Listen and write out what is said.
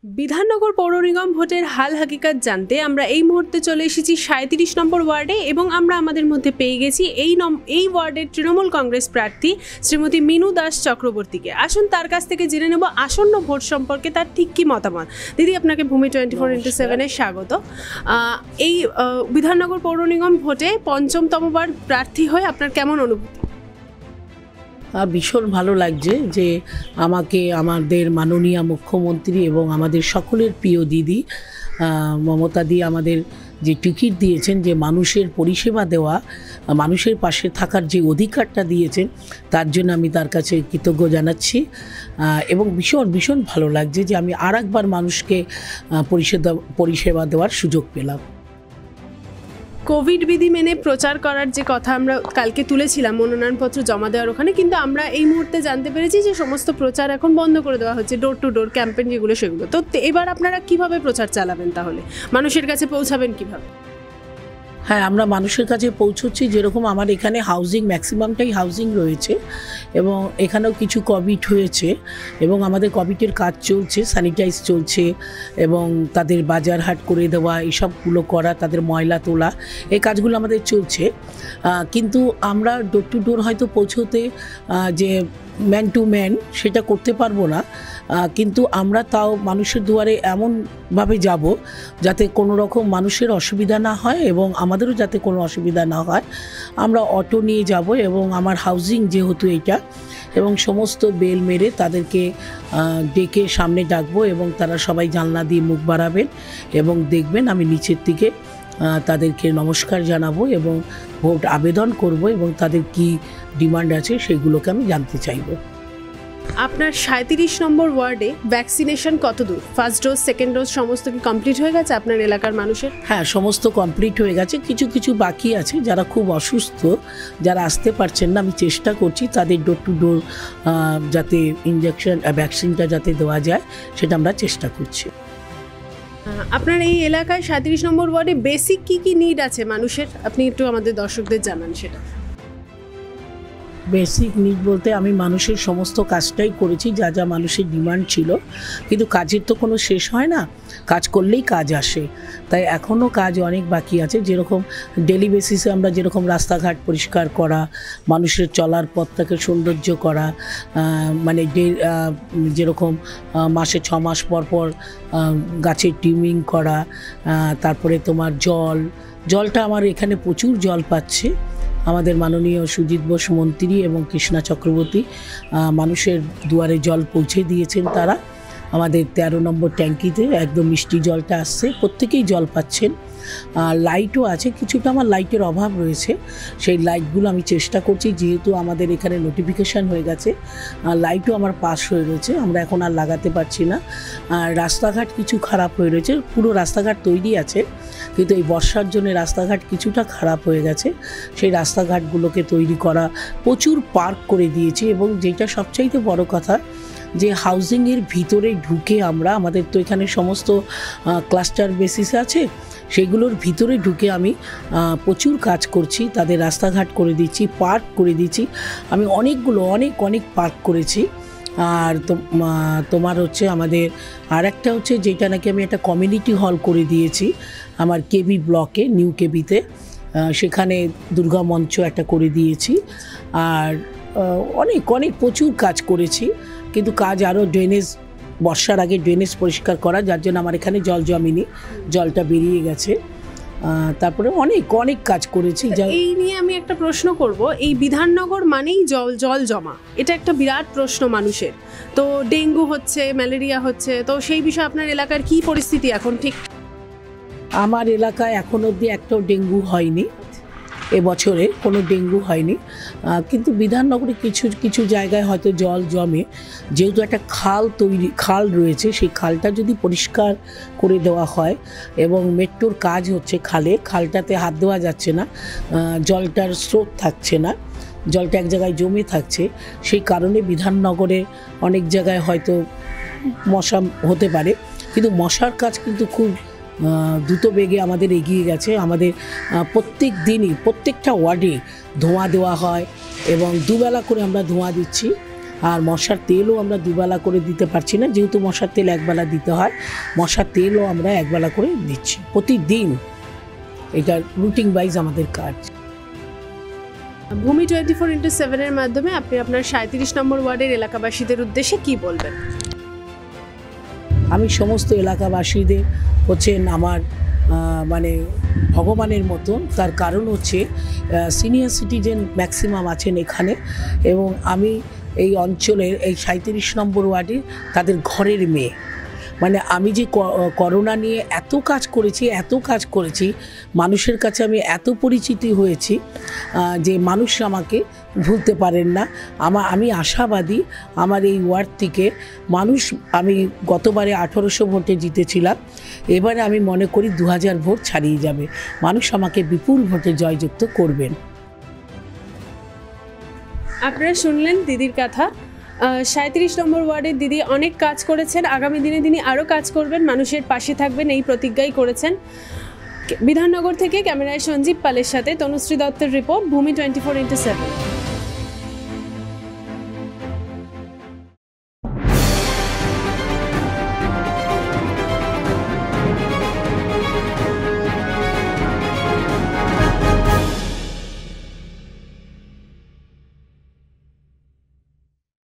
বিধাননগর পৌর নিগম ভোটের হাল হাকিকাত জানতে আমরা এই মুহূর্তে চলে এসেছি 37 নম্বর ওয়ার্ডে এবং আমরা আমাদের মধ্যে পেয়ে গেছি এই ওয়ার্ডের তৃণমূল কংগ্রেস প্রার্থী শ্রীমতী মিনু দাস চক্রবর্তীকে। আসুন তার কাছ থেকে জেনে নেব আসন্ন ভোট সম্পর্কে তার ঠিক কী মতামত। দিদি, আপনাকে ভূমি 24x7-এ স্বাগত। এই বিধাননগর পৌর নিগম ভোটে পঞ্চমতমবার প্রার্থী হয়ে আপনার কেমন অনুভূতি? ভীষণ ভালো লাগছে যে আমাকে আমাদের মাননীয় মুখ্যমন্ত্রী এবং আমাদের সকলের প্রিয় দিদি মমতা দি আমাদের যে টিকিট দিয়েছেন, যে মানুষের পরিষেবা দেওয়া, মানুষের পাশে থাকার যে অধিকারটা দিয়েছেন, তার জন্য আমি তার কাছে কৃতজ্ঞ জানাচ্ছি। এবং ভীষণ ভীষণ ভালো লাগছে যে আমি আর একবার মানুষকে পরিষেবা দেওয়ার সুযোগ পেলাম। কোভিড বিধি মেনে প্রচার করার যে কথা আমরা কালকে তুলেছিলাম মনোনয়নপত্র জমা দেওয়ার ওখানে, কিন্তু আমরা এই মুহূর্তে জানতে পেরেছি যে সমস্ত প্রচার এখন বন্ধ করে দেওয়া হচ্ছে, ডোর টু ডোর ক্যাম্পেইন যেগুলো সেগুলো। তো এবার আপনারা কিভাবে প্রচার চালাবেন, তাহলে মানুষের কাছে পৌঁছাবেন কিভাবে? হ্যাঁ, আমরা মানুষের কাছে পৌঁছচ্ছি। যেরকম আমার এখানে হাউজিং, ম্যাক্সিমামটাই হাউজিং রয়েছে এবং এখানেও কিছু কোভিড হয়েছে এবং আমাদের কোভিডের কাজ চলছে, স্যানিটাইজ চলছে এবং তাদের বাজার হাট করে দেওয়া, এইসবগুলো করা, তাদের ময়লা তোলা, এই কাজগুলো আমাদের চলছে। কিন্তু আমরা ডোর টু ডোর হয়তো পৌঁছতে যে ম্যান টু ম্যান সেটা করতে পারবো না, কিন্তু আমরা তাও মানুষের দুয়ারে এমনভাবে যাব যাতে কোনো রকম মানুষের অসুবিধা না হয় এবং আমাদেরও যাতে কোনো অসুবিধা না হয়। আমরা অটো নিয়ে যাব এবং আমার হাউজিং যেহেতু এইটা, এবং সমস্ত বেল মেরে তাদেরকে ডেকে সামনে ডাকবো এবং তারা সবাই জানলা দিয়ে মুখ বাড়াবেন এবং দেখবেন আমি নিচের দিকে তাদেরকে নমস্কার জানাবো এবং ভোট আবেদন করব এবং তাদের কি ডিমান্ড আছে সেগুলোকে আমি জানতে চাইব। আপনার 37 নম্বর ওয়ার্ডে ভ্যাকসিনেশন কত দূর? ফার্স্ট ডোজ, সেকেন্ড ডোজ সমস্ত কি কমপ্লিট হয়ে গেছে আপনার এলাকার মানুষের? হ্যাঁ, সমস্ত কমপ্লিট হয়ে গেছে। কিছু কিছু বাকি আছে, যারা খুব অসুস্থ, যারা আসতে পারছেন না, আমি চেষ্টা করছি তাদের ডোর টু ডোর যাতে ইঞ্জেকশন ভ্যাকসিনটা যাতে দেওয়া যায় সেটা আমরা চেষ্টা করছি। আপনার এই এলাকায় 37 নম্বর ওয়ার্ডে বেসিক কি নিড আছে মানুষের, আপনি একটু আমাদের দর্শকদের জানান সেটা। বেসিক নিড বলতে আমি মানুষের সমস্ত কাজটাই করেছি, যা যা মানুষের ডিমান্ড ছিল, কিন্তু কাজের তো কোনো শেষ হয় না, কাজ করলেই কাজ আসে, তাই এখনও কাজ অনেক বাকি আছে। যেরকম ডেলি বেসিসে আমরা যেরকম রাস্তাঘাট পরিষ্কার করা, মানুষের চলার পথটাকে সৌন্দর্য করা, মানে যেরকম মাসে 6 মাস পর পর গাছের ট্রিমিং করা, তারপরে তোমার জলটা আমার এখানে প্রচুর জল পাচ্ছে। আমাদের মাননীয় সুজিত বোস মন্ত্রী এবং কৃষ্ণা চক্রবর্তী মানুষের দুয়ারে জল পৌঁছে দিয়েছেন। তারা আমাদের 13 নম্বর ট্যাঙ্কিতে একদম মিষ্টি জলটা আসছে, প্রত্যেকেই জল পাচ্ছেন। লাইটও আছে, কিছুটা আমার লাইটের অভাব রয়েছে, সেই লাইটগুলো আমি চেষ্টা করছি, যেহেতু আমাদের এখানে নোটিফিকেশান হয়ে গেছে, লাইটও আমার পাস হয়ে রয়েছে, আমরা এখন আর লাগাতে পারছি না। রাস্তাঘাট কিছু খারাপ হয়ে রয়েছে, পুরো রাস্তাঘাট তৈরি আছে কিন্তু এই বর্ষার জন্য রাস্তাঘাট কিছুটা খারাপ হয়ে গেছে, সেই রাস্তাঘাটগুলোকে তৈরি করা, প্রচুর পার্ক করে দিয়েছি। এবং যেটা সবচাইতে বড় কথা, যে হাউজিংয়ের ভিতরে ঢুকে আমাদের তো এখানে সমস্ত ক্লাস্টার বেসিস আছে, সেগুলোর ভিতরে ঢুকে আমি প্রচুর কাজ করছি, তাদের রাস্তাঘাট করে দিচ্ছি, পার্ক করে দিচ্ছি। আমি অনেক পার্ক করেছি। আর তোমার হচ্ছে আমাদের আর একটা হচ্ছে যেটা নাকি আমি একটা কমিউনিটি হল করে দিয়েছি আমার কেবি ব্লকে, নিউ কেবিতে, সেখানে দুর্গা মঞ্চ একটা করে দিয়েছি। আর অনেক প্রচুর কাজ করেছি, কিন্তু কাজ আরও ড্রেনেজ, বর্ষার আগে ড্রেনেজ পরিষ্কার করা, যার জন্য আমার এখানে জল জমেনি, জলটা বেরিয়ে গেছে। তারপরে অনেক কাজ করেছি। এই নিয়ে আমি একটা প্রশ্ন করব, এই বিধাননগর মানেই জল জমা, এটা একটা বিরাট প্রশ্ন মানুষের। তো ডেঙ্গু হচ্ছে, ম্যালেরিয়া হচ্ছে, তো সেই বিষয়ে আপনার এলাকার কি পরিস্থিতি এখন? ঠিক আমার এলাকায় এখন অবধি একটাও ডেঙ্গু হয়নি, এবছরে কোনো ডেঙ্গু হয়নি, কিন্তু বিধাননগরে কিছু জায়গায় হয়তো জল জমে, যেহেতু একটা খাল রয়েছে, সেই খালটা যদি পরিষ্কার করে দেওয়া হয় এবং মেট্রোর কাজ হচ্ছে খালটাতে হাত দেওয়া যাচ্ছে না, জলটার স্রোত থাকছে না, জলটা এক জায়গায় জমে থাকছে, সেই কারণে বিধাননগরে অনেক জায়গায় হয়তো মশা হতে পারে, কিন্তু মশার কাজ কিন্তু খুব দ্রুত বেগে আমাদের এগিয়ে গেছে। আমাদের প্রত্যেক দিনই প্রত্যেকটা ওয়ার্ডে ধোঁয়া দেওয়া হয় এবং দুবেলা করে আমরা ধোঁয়া দিচ্ছি। আর মশার তেলও আমরা দুবেলা করে দিতে পারছি না, যেহেতু মশার তেল একবেলা দিতে হয়, মশার তেলও আমরা একবেলা করে দিচ্ছি প্রতিদিন। এটা রুটিন ওয়াইজ আমাদের কাজ। ভূমি 24x7 এর মাধ্যমে আপনি আপনার 37 নম্বর ওয়ার্ডের এলাকাবাসীদের উদ্দেশ্যে কি বলবেন? আমি সমস্ত এলাকাবাসীদের হচ্ছেন আমার মানে ভগবানের মতন। তার কারণ হচ্ছে সিনিয়র সিটিজেন ম্যাক্সিমাম আছেন এখানে, এবং আমি এই অঞ্চলের এই 37 নম্বর ওয়ার্ডে তাদের ঘরের মেয়ে। মানে আমি যে করোনা নিয়ে এত কাজ করেছি, মানুষের কাছে আমি এত পরিচিতি হয়েছি যে মানুষ আমাকে ভুলতে পারেন না। আমি আশাবাদী আমার এই ওয়ার্ড থেকে মানুষ, আমি গতবারে 1800 ভোটে জিতেছিলাম, এবারে আমি মনে করি 2000 ভোট ছাড়িয়ে যাবে, মানুষ আমাকে বিপুল ভোটে জয়যুক্ত করবেন। আপনারা শুনলেন দিদির কথা। 37 নম্বর ওয়ার্ডের দিদি অনেক কাজ করেছেন, আগামী দিনে তিনি আরও কাজ করবেন, মানুষের পাশে থাকবেন, এই প্রতিজ্ঞাই করেছেন। বিধাননগর থেকে ক্যামেরায় সঞ্জীব পালের সাথে তনুশ্রী দত্তের রিপোর্ট, ভূমি 24x7।